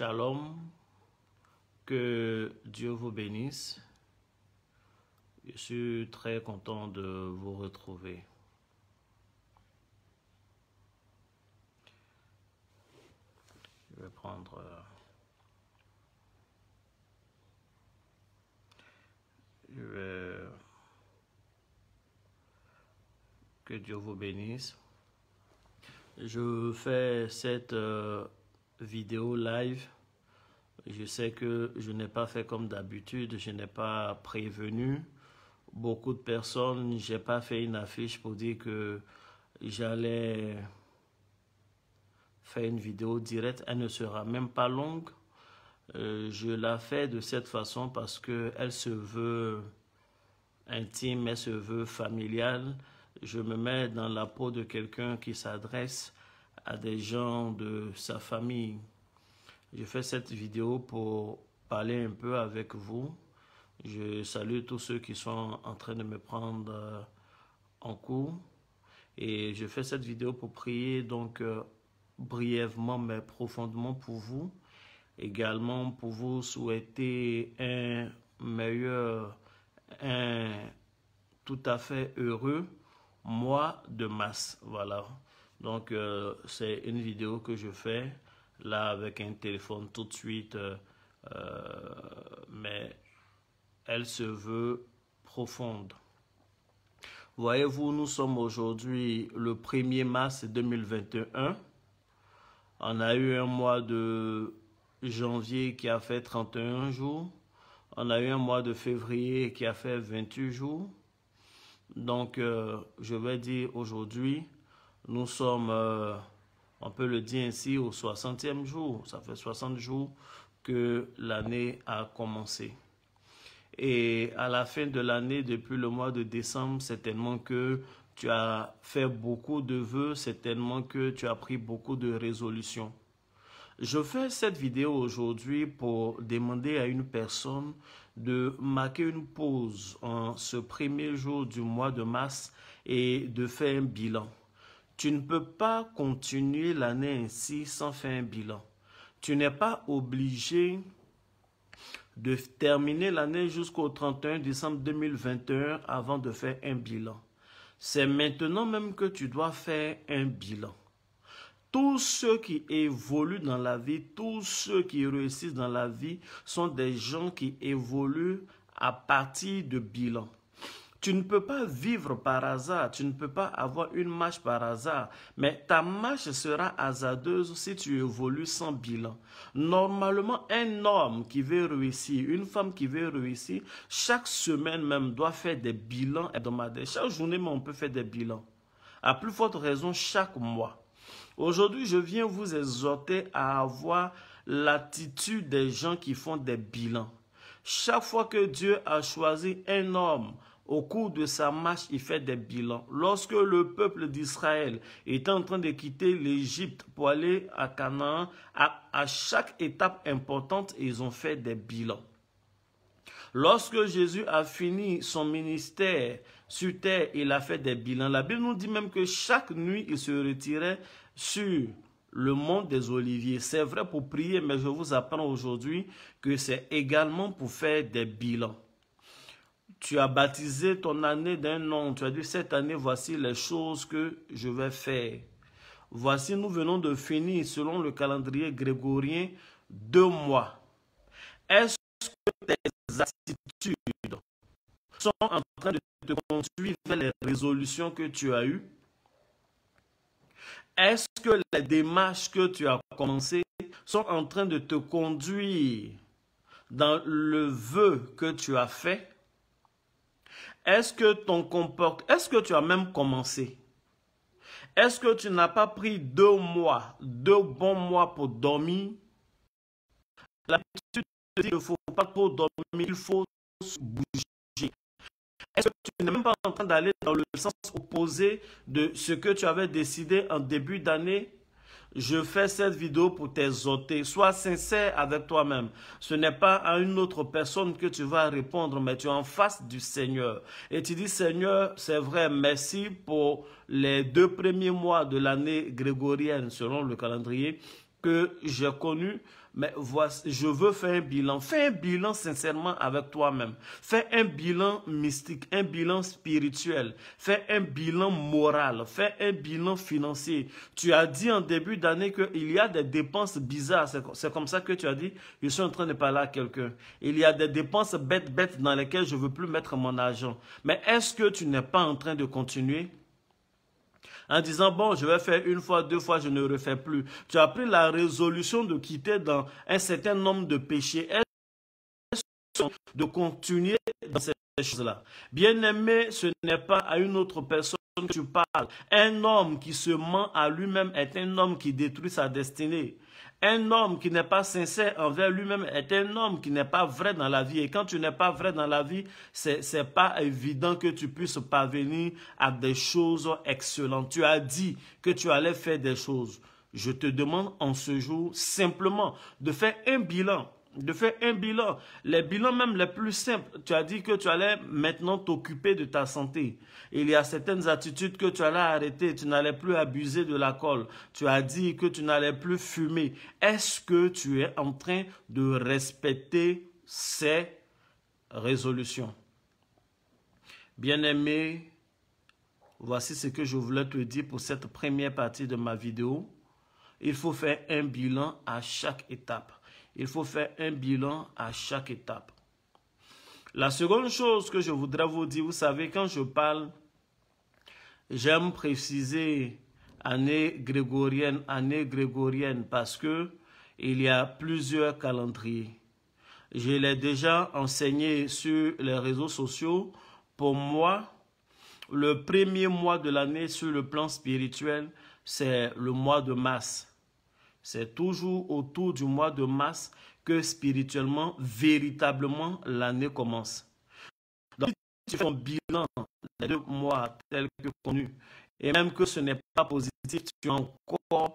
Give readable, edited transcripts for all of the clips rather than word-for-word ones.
Shalom, que Dieu vous bénisse. Je suis très content de vous retrouver. Je vais prendre... Que Dieu vous bénisse. Je fais cette vidéo live. Je sais que je n'ai pas fait comme d'habitude, je n'ai pas prévenu beaucoup de personnes. Je n'ai pas fait une affiche pour dire que j'allais faire une vidéo directe. Elle ne sera même pas longue. Je la fais de cette façon parce qu'elle se veut intime, elle se veut familiale. Je me mets dans la peau de quelqu'un qui s'adresse à des gens de sa famille. Je fais cette vidéo pour parler un peu avec vous. Je salue tous ceux qui sont en train de me prendre en cours. Et je fais cette vidéo pour prier donc brièvement mais profondément pour vous. Également pour vous souhaiter un meilleur, tout à fait heureux mois de mars. Voilà. Donc c'est une vidéo que je fais là avec un téléphone tout de suite, mais elle se veut profonde. Voyez-vous, nous sommes aujourd'hui le 1er mars 2021. On a eu un mois de janvier qui a fait 31 jours. On a eu un mois de février qui a fait 28 jours. Donc, je vais dire aujourd'hui, nous sommes, on peut le dire ainsi, au 60e jour. Ça fait 60 jours que l'année a commencé. Et à la fin de l'année, depuis le mois de décembre, c'est tellement que tu as fait beaucoup de vœux, c'est tellement que tu as pris beaucoup de résolutions. Je fais cette vidéo aujourd'hui pour demander à une personne de marquer une pause en ce premier jour du mois de mars et de faire un bilan. Tu ne peux pas continuer l'année ainsi sans faire un bilan. Tu n'es pas obligé de terminer l'année jusqu'au 31 décembre 2021 avant de faire un bilan. C'est maintenant même que tu dois faire un bilan. Tous ceux qui évoluent dans la vie, tous ceux qui réussissent dans la vie sont des gens qui évoluent à partir de bilan. Tu ne peux pas vivre par hasard, tu ne peux pas avoir une marche par hasard, mais ta marche sera hasardeuse si tu évolues sans bilan. Normalement, un homme qui veut réussir, une femme qui veut réussir, chaque semaine même doit faire des bilans hebdomadaires. Chaque journée même, on peut faire des bilans. À plus forte raison, chaque mois. Aujourd'hui, je viens vous exhorter à avoir l'attitude des gens qui font des bilans. Chaque fois que Dieu a choisi un homme, au cours de sa marche, il fait des bilans. Lorsque le peuple d'Israël était en train de quitter l'Égypte pour aller à Canaan, à chaque étape importante, ils ont fait des bilans. Lorsque Jésus a fini son ministère sur terre, il a fait des bilans. La Bible nous dit même que chaque nuit, il se retirait sur le mont des Oliviers. C'est vrai pour prier, mais je vous apprends aujourd'hui que c'est également pour faire des bilans. Tu as baptisé ton année d'un nom. Tu as dit, cette année, voici les choses que je vais faire. Voici, nous venons de finir, selon le calendrier grégorien, 2 mois. Est-ce que tes attitudes sont en train de te conduire vers les résolutions que tu as eues? Est-ce que les démarches que tu as commencées sont en train de te conduire dans le vœu que tu as fait? Est-ce que est-ce que tu as même commencé? Est-ce que tu n'as pas pris 2 mois, 2 bons mois pour dormir? L'habitude te dit qu'il ne faut pas trop dormir, il faut se bouger. Est-ce que tu n'es même pas en train d'aller dans le sens opposé de ce que tu avais décidé en début d'année? Je fais cette vidéo pour t'exhorter. Sois sincère avec toi-même. Ce n'est pas à une autre personne que tu vas répondre, mais tu es en face du Seigneur. Et tu dis, Seigneur, c'est vrai, merci pour les 2 premiers mois de l'année grégorienne selon le calendrier. que j'ai connus, mais voici, je veux faire un bilan. Fais un bilan sincèrement avec toi-même. Fais un bilan mystique, un bilan spirituel. Fais un bilan moral. Fais un bilan financier. Tu as dit en début d'année qu'il y a des dépenses bizarres. C'est comme ça que tu as dit, je suis en train de parler à quelqu'un. Il y a des dépenses bêtes dans lesquelles je ne veux plus mettre mon argent. Mais est-ce que tu n'es pas en train de continuer en disant, bon, je vais faire une fois, deux fois, je ne refais plus. Tu as pris la résolution de quitter dans un certain nombre de péchés. Est-ce de continuer dans ces choses-là? Bien-aimé, ce n'est pas à une autre personne que tu parles. Un homme qui se ment à lui-même est un homme qui détruit sa destinée. Un homme qui n'est pas sincère envers lui-même est un homme qui n'est pas vrai dans la vie. Et quand tu n'es pas vrai dans la vie, c'est pas évident que tu puisses parvenir à des choses excellentes. Tu as dit que tu allais faire des choses. Je te demande en ce jour simplement de faire un bilan. De faire un bilan, les bilans même les plus simples. Tu as dit que tu allais maintenant t'occuper de ta santé. Il y a certaines attitudes que tu allais arrêter. Tu n'allais plus abuser de l'alcool. Tu as dit que tu n'allais plus fumer. Est-ce que tu es en train de respecter ces résolutions? Bien-aimé, voici ce que je voulais te dire pour cette première partie de ma vidéo. Il faut faire un bilan à chaque étape. Il faut faire un bilan à chaque étape. La seconde chose que je voudrais vous dire, vous savez, quand je parle, j'aime préciser année grégorienne parce que il y a plusieurs calendriers. Je l'ai déjà enseigné sur les réseaux sociaux. Pour moi, le premier mois de l'année sur le plan spirituel, c'est le mois de mars. C'est toujours autour du mois de mars que spirituellement, véritablement, l'année commence. Donc, si tu fais un bilan des 2 mois tels que connus, et même que ce n'est pas positif, tu as encore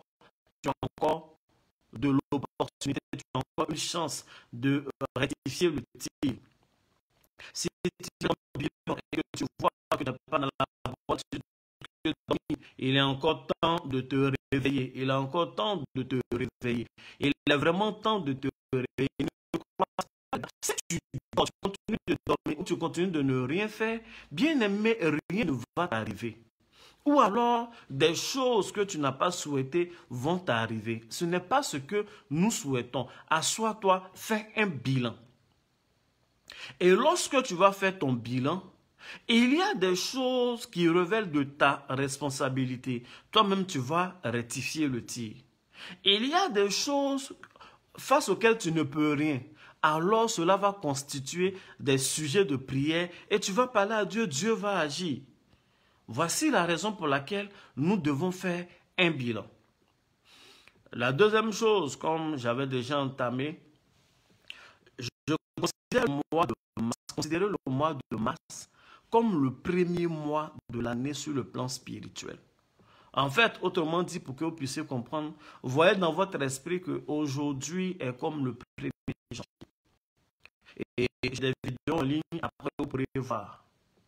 de l'opportunité, tu as encore une chance de rectifier le tir. Si tu fais un bilan et que tu vois que tu n'es pas dans la bonne situation, il est encore temps de te réveiller. Il est encore temps de te réveiller. Il est vraiment temps de te réveiller. Si tu continues de dormir ou tu continues de ne rien faire, bien aimé, rien ne va t'arriver. Ou alors, des choses que tu n'as pas souhaitées vont t'arriver. Ce n'est pas ce que nous souhaitons. Assois-toi, fais un bilan. Et lorsque tu vas faire ton bilan, il y a des choses qui relèvent de ta responsabilité. Toi-même, tu vas rectifier le tir. Il y a des choses face auxquelles tu ne peux rien. Alors, cela va constituer des sujets de prière et tu vas parler à Dieu, Dieu va agir. Voici la raison pour laquelle nous devons faire un bilan. La deuxième chose, comme j'avais déjà entamé, je considère le mois de mars comme le premier mois de l'année sur le plan spirituel. En fait, autrement dit, pour que vous puissiez comprendre, vous voyez dans votre esprit qu'aujourd'hui est comme le 1er janvier. Et j'ai des vidéos en ligne, après vous pourrez voir.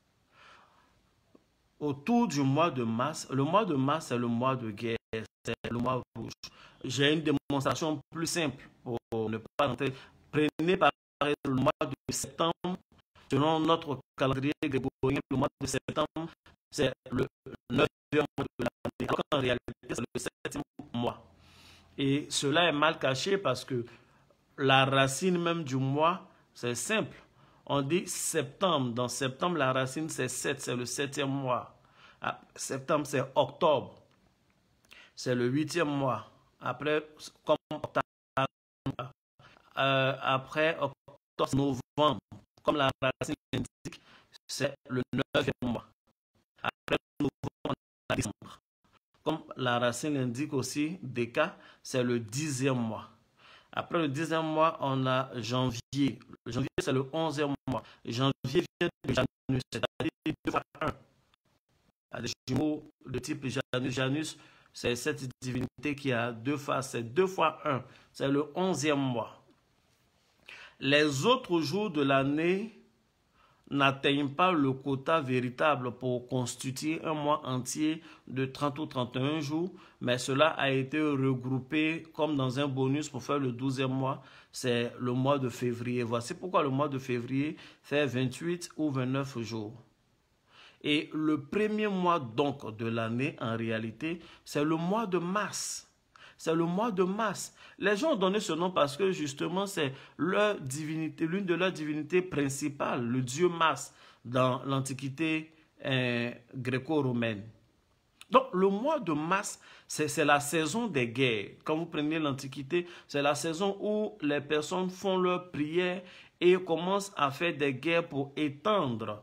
Autour du mois de mars, le mois de mars c'est le mois de guerre, c'est le mois rouge. J'ai une démonstration plus simple pour ne pas entrer. Prenez par exemple le mois de septembre. Selon notre calendrier grégorien, le mois de septembre, c'est le 9e mois de l'année. Alors qu'en réalité, c'est le 7e mois. Et cela est mal caché parce que la racine même du mois, c'est simple. On dit septembre. Dans septembre, la racine, c'est 7, c'est le 7e mois. Septembre, c'est octobre. C'est le 8e mois. Après, comme octobre, après octobre, novembre. Comme la racine l'indique, c'est le 9e mois. Après novembre, on a décembre. Comme la racine l'indique aussi, déca, c'est le 10e mois. Après le 10e mois, on a janvier. Le janvier, c'est le 11e mois. Janvier vient de Janus, c'est-à-dire 2 fois 1. Il y a des jumeaux de type Janus. Janus, c'est cette divinité qui a 2 faces. C'est 2 fois 1. C'est le 11e mois. Les autres jours de l'année n'atteignent pas le quota véritable pour constituer un mois entier de 30 ou 31 jours, mais cela a été regroupé comme dans un bonus pour faire le 12e mois, c'est le mois de février. Voici pourquoi le mois de février fait 28 ou 29 jours. Et le premier mois donc de l'année, en réalité, c'est le mois de mars. C'est le mois de mars. Les gens ont donné ce nom parce que justement, c'est leur divinité, l'une de leurs divinités principales, le dieu Mars, dans l'Antiquité gréco-romaine. Donc, le mois de mars, c'est la saison des guerres. Quand vous prenez l'Antiquité, c'est la saison où les personnes font leurs prières et commencent à faire des guerres pour étendre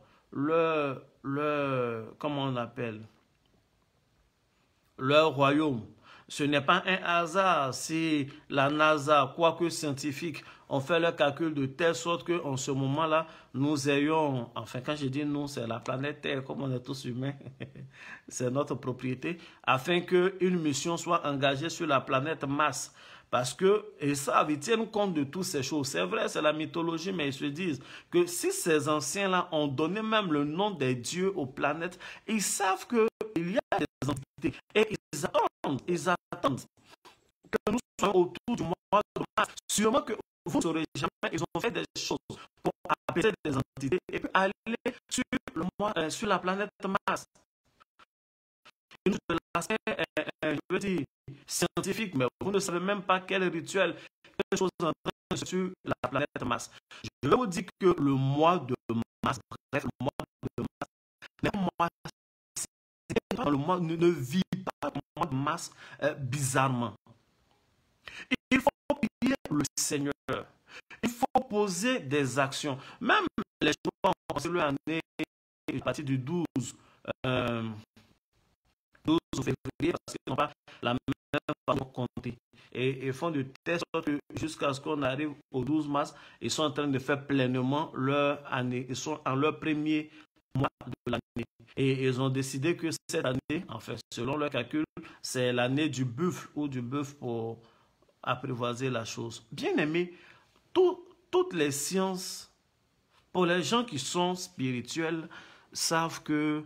comment on appelle, leur royaume. Ce n'est pas un hasard si la NASA, quoique scientifique, ont fait leur calcul de telle sorte qu'en ce moment-là, nous ayons, enfin quand je dis nous, c'est la planète Terre, comme on est tous humains, c'est notre propriété, afin qu'une mission soit engagée sur la planète Mars. Parce que, ils tiennent compte de toutes ces choses. C'est vrai, c'est la mythologie, mais ils se disent que si ces anciens-là ont donné même le nom des dieux aux planètes, ils savent qu'il y a des entités et ils attendent que nous soyons autour du mois de mars. Sûrement que vous ne saurez jamais, ils ont fait des choses pour apaiser des entités et puis aller sur la planète Mars. Une de l'aspect, je veux dire, scientifique, mais vous ne savez même pas quel rituel, quelque chose en train sur la planète Mars. Je vais vous dire que le mois de mars, bref, le mois de mars, le mois ne vit pas le mois de mars bizarrement. Il faut prier le Seigneur. Il faut poser des actions. Même les gens ont commencé l'année à partir du 12 février parce qu'ils n'ont pas la même façon de compter. Et ils font de telle sorte que jusqu'à ce qu'on arrive au 12 mars, ils sont en train de faire pleinement leur année. Ils sont en leur premier mois de l'année. Et ils ont décidé que cette année, enfin, selon leur calcul, c'est l'année du buffle ou du bœuf pour apprivoiser la chose. Bien aimé, toutes les sciences, pour les gens qui sont spirituels, savent que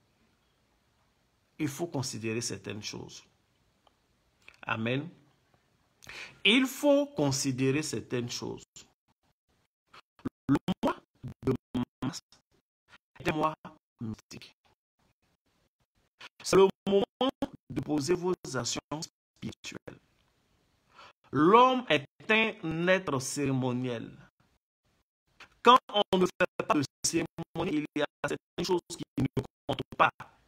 il faut considérer certaines choses. Amen. Il faut considérer certaines choses. Le mois de mars est un mois mystique. C'est le moment de poser vos actions spirituelles. L'homme est un être cérémoniel. Quand on ne fait pas de cérémonie, il y a certaines choses qui ne comptent pas.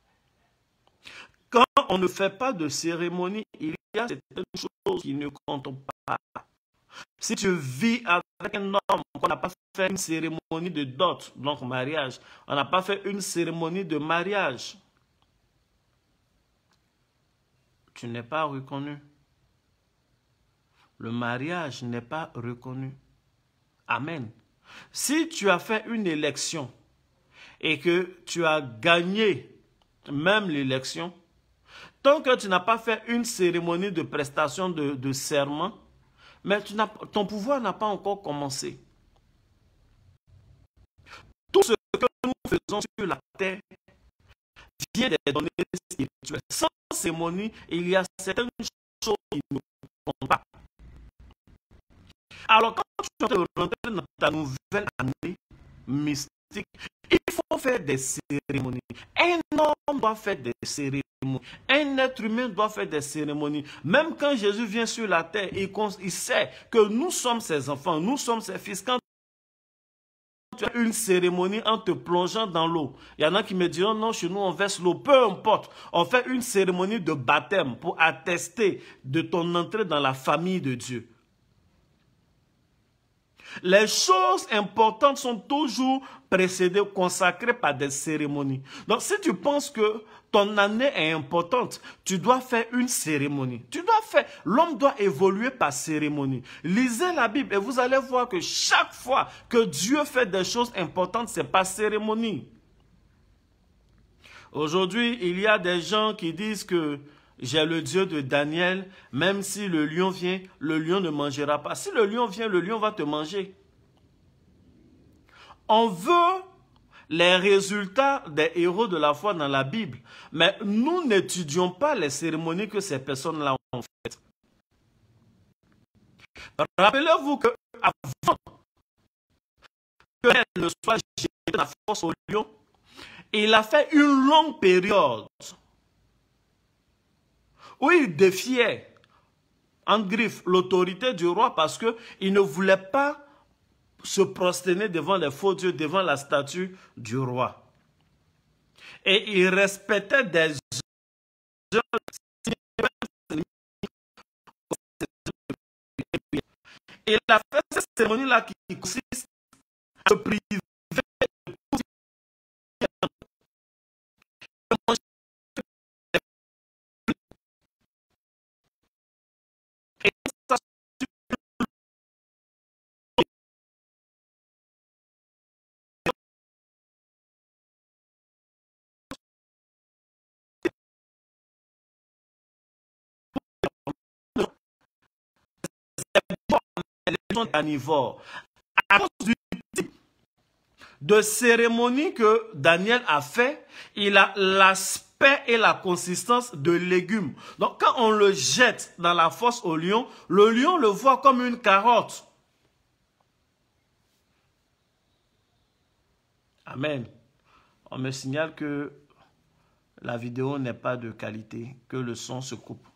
Quand on ne fait pas de cérémonie, il y a certaines choses qui ne comptent pas. Si tu vis avec un homme, on n'a pas fait une cérémonie de dot, donc mariage, on n'a pas fait une cérémonie de mariage, tu n'es pas reconnu. Le mariage n'est pas reconnu. Amen. Si tu as fait une élection et que tu as gagné même l'élection, tant que tu n'as pas fait une cérémonie de prestation de serment, mais ton pouvoir n'a pas encore commencé. Tout ce que nous faisons sur la terre vient des données spirituelles. Sans cérémonie, il y a certaines choses qui ne comptent pas. Alors, quand tu es en train de rentrer dans ta nouvelle année mystique, il faut faire des cérémonies. Un homme doit faire des cérémonies. Un être humain doit faire des cérémonies. Même quand Jésus vient sur la terre, il sait que nous sommes ses enfants, nous sommes ses fils. Quand tu as une cérémonie en te plongeant dans l'eau, il y en a qui me diront non, chez nous on verse l'eau, peu importe. On fait une cérémonie de baptême pour attester de ton entrée dans la famille de Dieu. Les choses importantes sont toujours précédées, consacrées par des cérémonies. Donc, si tu penses que ton année est importante, tu dois faire une cérémonie. L'homme doit évoluer par cérémonie. Lisez la Bible et vous allez voir que chaque fois que Dieu fait des choses importantes, c'est par cérémonie. Aujourd'hui, il y a des gens qui disent que j'ai le Dieu de Daniel, même si le lion vient, le lion ne mangera pas. Si le lion vient, le lion va te manger. On veut les résultats des héros de la foi dans la Bible. Mais nous n'étudions pas les cérémonies que ces personnes-là ont faites. Rappelez-vous que avant qu'elle ne soit jetée dans la fosse au lion, il a fait une longue période où il défiait, en griffe, l'autorité du roi parce qu'il ne voulait pas se prosterner devant les faux dieux, devant la statue du roi. Et il respectait des gens. Il a fait cette cérémonie-là qui consiste à se priver de tout. Et ça, les gens carnivores. À cause du type de cérémonie que Daniel a fait, il a l'aspect et la consistance de légumes. Donc quand on le jette dans la fosse au lion, le lion le voit comme une carotte. Amen. On me signale que la vidéo n'est pas de qualité, que le son se coupe.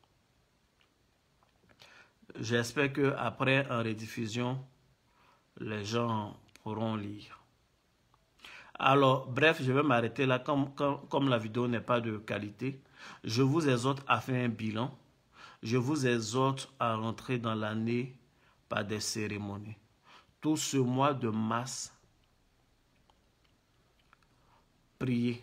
J'espère qu'après en rediffusion, les gens pourront lire. Alors, bref, je vais m'arrêter là. Comme la vidéo n'est pas de qualité, je vous exhorte à faire un bilan. Je vous exhorte à rentrer dans l'année par des cérémonies. Tout ce mois de mars, priez.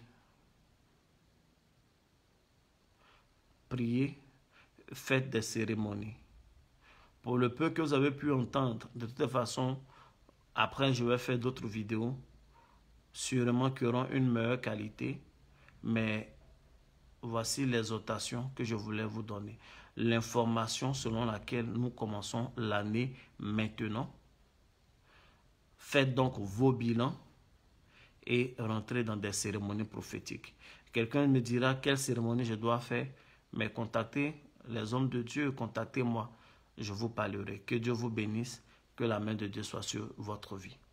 Priez, faites des cérémonies. Pour le peu que vous avez pu entendre, de toute façon, après je vais faire d'autres vidéos, sûrement qui auront une meilleure qualité, mais voici l'exhortation que je voulais vous donner. L'information selon laquelle nous commençons l'année maintenant. Faites donc vos bilans et rentrez dans des cérémonies prophétiques. Quelqu'un me dira quelle cérémonie je dois faire, mais contactez les hommes de Dieu, contactez-moi, je vous parlerai. Que Dieu vous bénisse, que la main de Dieu soit sur votre vie.